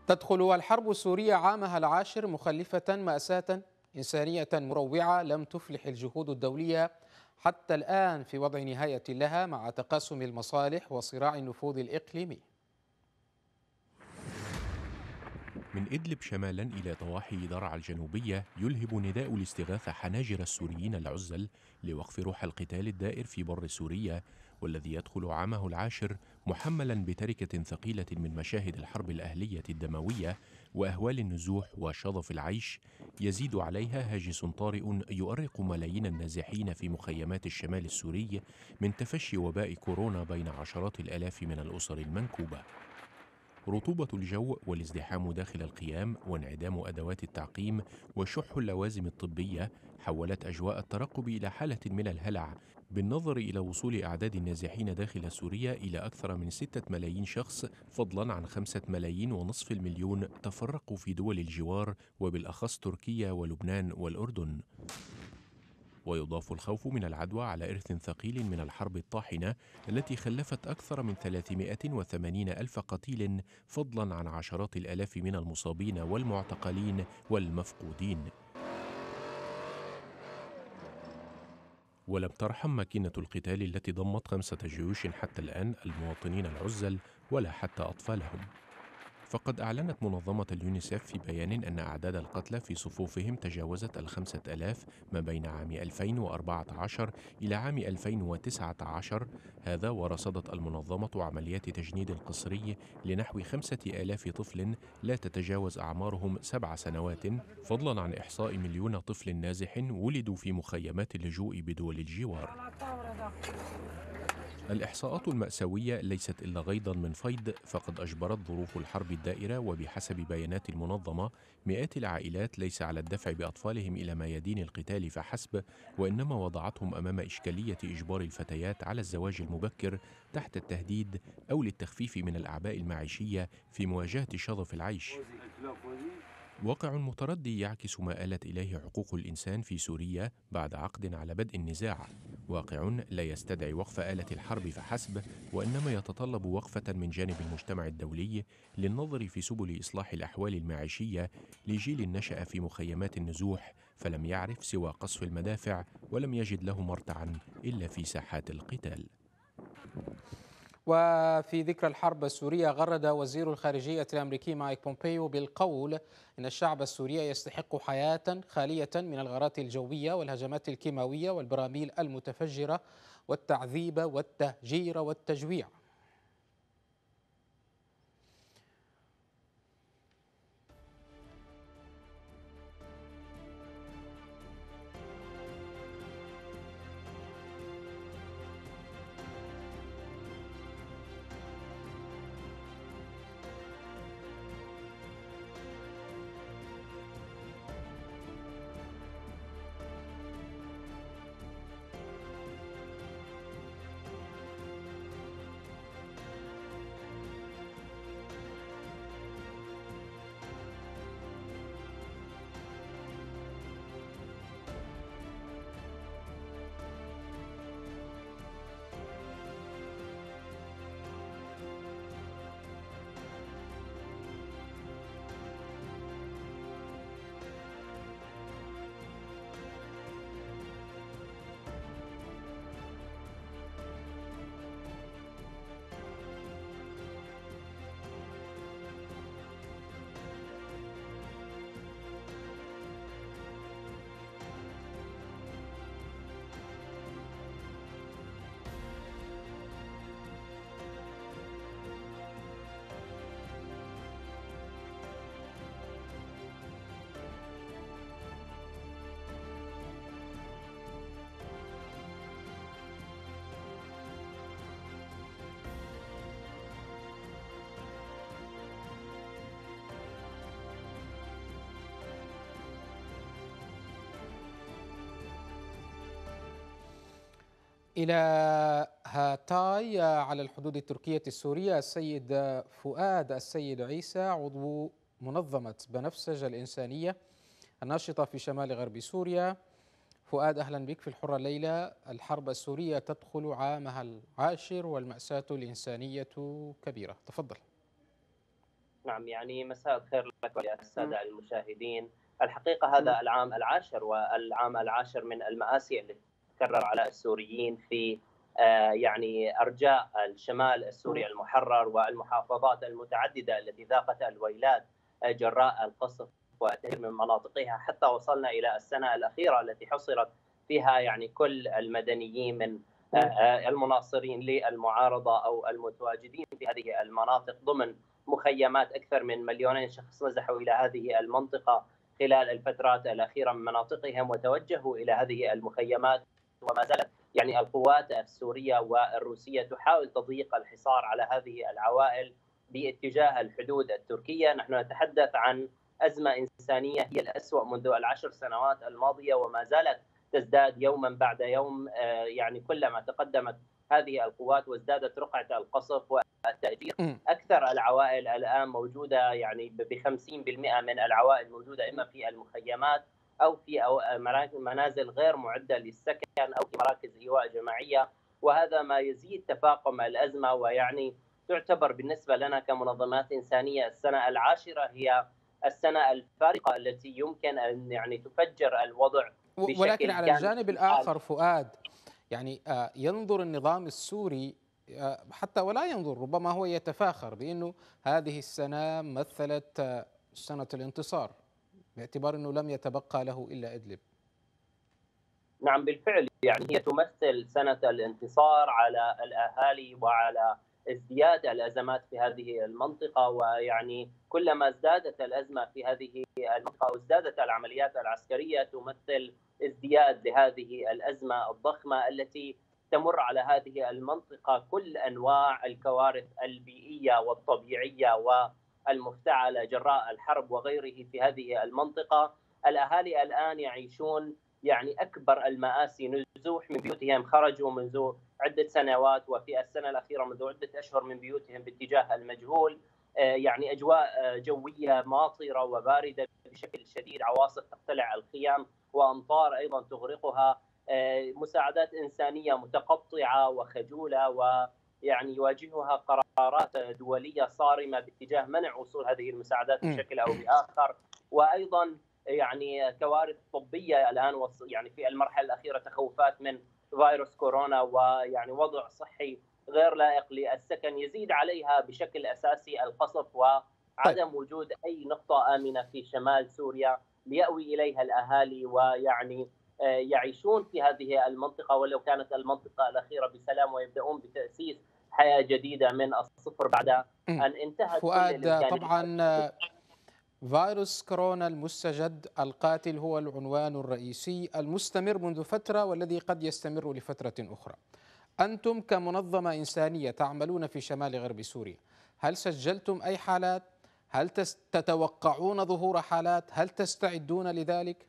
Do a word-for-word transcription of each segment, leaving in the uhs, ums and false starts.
تدخل الحرب السورية عامها العاشر مخلفة مأساة إنسانية مروعة لم تفلح الجهود الدولية حتى الآن في وضع نهاية لها مع تقاسم المصالح وصراع النفوذ الإقليمي. من إدلب شمالا إلى ضواحي درعا الجنوبية يلهب نداء الاستغاثة حناجر السوريين العزل لوقف روح القتال الدائر في بر سوريا، والذي يدخل عامه العاشر محملا بتركة ثقيلة من مشاهد الحرب الأهلية الدموية وأهوال النزوح وشظف العيش، يزيد عليها هاجس طارئ يؤرق ملايين النازحين في مخيمات الشمال السوري من تفشي وباء كورونا بين عشرات الآلاف من الأسر المنكوبة. رطوبة الجو والازدحام داخل القيام وانعدام أدوات التعقيم وشح اللوازم الطبية حولت أجواء الترقب إلى حالة من الهلع، بالنظر إلى وصول أعداد النازحين داخل سوريا إلى أكثر من ستة ملايين شخص، فضلا عن خمسة ملايين ونصف المليون تفرقوا في دول الجوار وبالأخص تركيا ولبنان والأردن. ويضاف الخوف من العدوى على إرث ثقيل من الحرب الطاحنة التي خلفت أكثر من ثلاثمائة وثمانين ألف قتيل، فضلا عن عشرات الآلاف من المصابين والمعتقلين والمفقودين. ولم ترحم ماكينة القتال التي ضمت خمسة جيوش حتى الآن المواطنين العزل ولا حتى أطفالهم. فقد أعلنت منظمة اليونيسف في بيان أن أعداد القتلى في صفوفهم تجاوزت الخمسة ألاف ما بين عام ألفين وأربعة عشر إلى عام ألفين وتسعة عشر. هذا ورصدت المنظمة عمليات تجنيد قسري لنحو خمسة آلاف طفل لا تتجاوز أعمارهم سبع سنوات، فضلا عن إحصاء مليون طفل نازح ولدوا في مخيمات اللجوء بدول الجوار. الإحصاءات المأساوية ليست إلا غيضا من فيض، فقد أجبرت ظروف الحرب الدائرة وبحسب بيانات المنظمة مئات العائلات ليس على الدفع بأطفالهم إلى ميادين القتال فحسب، وإنما وضعتهم أمام إشكالية إجبار الفتيات على الزواج المبكر تحت التهديد أو للتخفيف من الأعباء المعيشية في مواجهة شظف العيش. واقع متردي يعكس ما آلت إليه حقوق الإنسان في سوريا بعد عقد على بدء النزاع، واقع لا يستدعي وقف آلة الحرب فحسب، وإنما يتطلب وقفة من جانب المجتمع الدولي للنظر في سبل إصلاح الأحوال المعيشية لجيل نشأ في مخيمات النزوح فلم يعرف سوى قصف المدافع ولم يجد له مرتعا إلا في ساحات القتال. وفي ذكرى الحرب السورية غرد وزير الخارجية الأمريكي مايك بومبيو بالقول إن الشعب السوري يستحق حياة خالية من الغارات الجوية والهجمات الكيماوية والبراميل المتفجرة والتعذيب والتهجير والتجويع. إلى هاتاي على الحدود التركية السورية السيد فؤاد السيد عيسى عضو منظمة بنفسج الإنسانية الناشطة في شمال غرب سوريا. فؤاد، أهلا بك في الحرة الليلة. الحرب السورية تدخل عامها العاشر والمأساة الإنسانية كبيرة، تفضل. نعم، يعني مساء الخير لك وللسادة المشاهدين. الحقيقة هذا العام العاشر والعام العاشر من المآسي التي تتكرر على السوريين في آه، يعني أرجاء الشمال السوري المحرر والمحافظات المتعددة التي ذاقت الويلات آه، جراء القصف والتهجير من مناطقها، حتى وصلنا إلى السنة الأخيرة التي حصرت فيها يعني كل المدنيين من آه، آه، المناصرين للمعارضة أو المتواجدين في هذه المناطق ضمن مخيمات. أكثر من مليونين شخص نزحوا إلى هذه المنطقة خلال الفترات الأخيرة من مناطقهم وتوجهوا إلى هذه المخيمات، وما زالت يعني القوات السورية والروسية تحاول تضييق الحصار على هذه العوائل باتجاه الحدود التركية. نحن نتحدث عن أزمة إنسانية هي الأسوأ منذ العشر سنوات الماضية، وما زالت تزداد يوما بعد يوم. يعني كلما تقدمت هذه القوات وازدادت رقعة القصف والتأجير، أكثر العوائل الآن موجودة يعني ب خمسين بالمئة من العوائل موجودة إما في المخيمات أو في منازل غير معدة للسكن أو في مراكز إيواء جماعية، وهذا ما يزيد تفاقم الأزمة. ويعني تعتبر بالنسبة لنا كمنظمات إنسانية السنة العاشرة هي السنة الفارقة التي يمكن أن يعني تفجر الوضع ولكن بشكل على كامل. الجانب الآخر فؤاد، يعني ينظر النظام السوري حتى ولا ينظر، ربما هو يتفاخر بأنه هذه السنة مثلت سنة الانتصار باعتبار أنه لم يتبقى له إلا إدلب. نعم بالفعل، يعني هي تمثل سنة الانتصار على الأهالي وعلى ازدياد الأزمات في هذه المنطقة. ويعني كلما ازدادت الأزمة في هذه المنطقة وازدادت العمليات العسكرية تمثل ازدياد لهذه الأزمة الضخمة التي تمر على هذه المنطقة. كل أنواع الكوارث البيئية والطبيعية والمفتعلة جراء الحرب وغيره في هذه المنطقة. الأهالي الآن يعيشون يعني أكبر المآسي، نزوح من بيوتهم، خرجوا منذ عدة سنوات وفي السنة الأخيرة منذ عدة أشهر من بيوتهم باتجاه المجهول. يعني أجواء جوية ماطرة وباردة بشكل شديد، عواصف تقتلع الخيام وأمطار أيضا تغرقها، مساعدات إنسانية متقطعة وخجولة، ويعني يواجهها قرارات دولية صارمة باتجاه منع وصول هذه المساعدات بشكل أو بآخر. وأيضا يعني كوارث طبيه الان، يعني في المرحله الاخيره تخوفات من فيروس كورونا، ويعني وضع صحي غير لائق للسكن يزيد عليها بشكل اساسي القصف وعدم طيب. وجود اي نقطه امنه في شمال سوريا ليأوي اليها الاهالي ويعني يعيشون في هذه المنطقه ولو كانت المنطقه الاخيره بسلام، ويبداون بتاسيس حياه جديده من الصفر بعد ان انتهت كل الامكانيات. طبعا فيروس كورونا المستجد القاتل هو العنوان الرئيسي المستمر منذ فترة والذي قد يستمر لفترة أخرى. أنتم كمنظمة إنسانية تعملون في شمال غرب سوريا، هل سجلتم أي حالات؟ هل تتوقعون ظهور حالات؟ هل تستعدون لذلك؟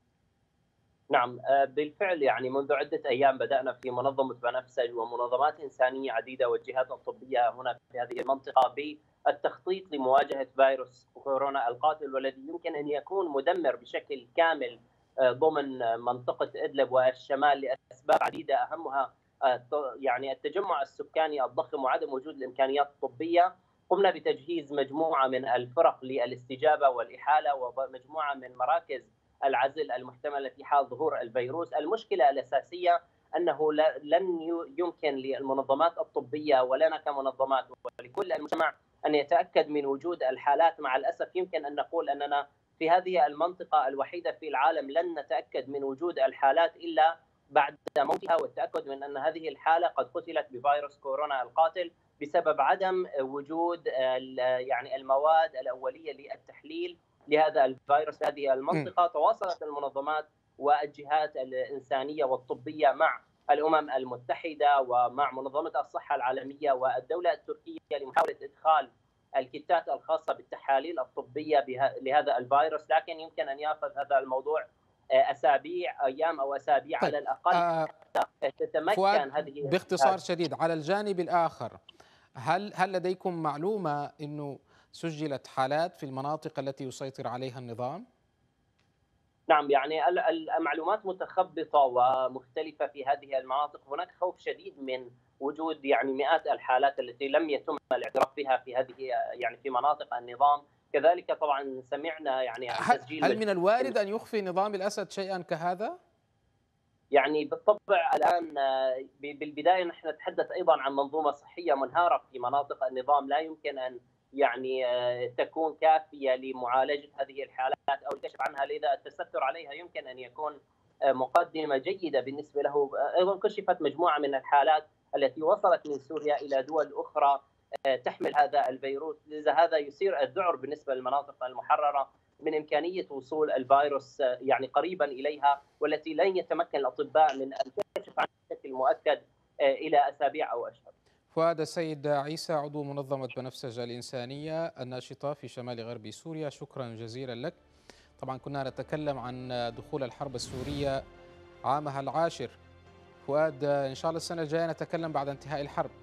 نعم بالفعل، يعني منذ عدة أيام بدأنا في منظمة بنفسج ومنظمات إنسانية عديدة والجهات الطبية هنا في هذه المنطقة بالتخطيط لمواجهة فيروس كورونا القاتل، والذي يمكن أن يكون مدمر بشكل كامل ضمن منطقة إدلب والشمال لأسباب عديدة، أهمها يعني التجمع السكاني الضخم وعدم وجود الإمكانيات الطبية. قمنا بتجهيز مجموعة من الفرق للاستجابة والإحالة ومجموعة من مراكز العزل المحتملة في حال ظهور الفيروس. المشكلة الأساسية أنه لن يمكن للمنظمات الطبية ولنا كمنظمات ولكل المجتمع أن يتأكد من وجود الحالات. مع الأسف يمكن أن نقول أننا في هذه المنطقة الوحيدة في العالم لن نتأكد من وجود الحالات إلا بعد موتها، والتأكد من أن هذه الحالة قد قتلت بفيروس كورونا القاتل بسبب عدم وجود يعني المواد الأولية للتحليل لهذا الفيروس في هذه المنطقة. تواصلت المنظمات والجهات الإنسانية والطبية مع الأمم المتحدة ومع منظمة الصحة العالمية والدولة التركية لمحاولة إدخال الكتات الخاصة بالتحاليل الطبية لهذا الفيروس، لكن يمكن أن يأخذ هذا الموضوع أسابيع، أيام أو أسابيع طيب. على الأقل آه تتمكن هذه باختصار شديد. على الجانب الآخر، هل هل لديكم معلومة أنه سجلت حالات في المناطق التي يسيطر عليها النظام؟ نعم، يعني المعلومات متخبطة ومختلفة في هذه المناطق. هناك خوف شديد من وجود يعني مئات الحالات التي لم يتم الاعتراف بها في هذه يعني في مناطق النظام. كذلك طبعا سمعنا يعني عن هل تسجيل هل من الوارد أن يخفي نظام الأسد شيئا كهذا؟ يعني بالطبع الآن بالبداية نحن نتحدث أيضا عن منظومة صحية منهارة في مناطق النظام، لا يمكن أن يعني تكون كافية لمعالجة هذه الحالات أو الكشف عنها، لذا التستر عليها يمكن أن يكون مقدمة جيدة بالنسبة له. أيضا كشفت مجموعة من الحالات التي وصلت من سوريا إلى دول أخرى تحمل هذا الفيروس، لذا هذا يثير الذعر بالنسبة للمناطق المحررة من إمكانية وصول الفيروس يعني قريبا إليها، والتي لن يتمكن الأطباء من الكشف عنها بشكل مؤكد إلى أسابيع أو أشهر. فؤاد السيد عيسى، عضو منظمة بنفسجة الإنسانية الناشطة في شمال غرب سوريا، شكرا جزيلا لك. طبعا كنا نتكلم عن دخول الحرب السورية عامها العاشر. فؤاد، إن شاء الله السنة الجاية نتكلم بعد انتهاء الحرب.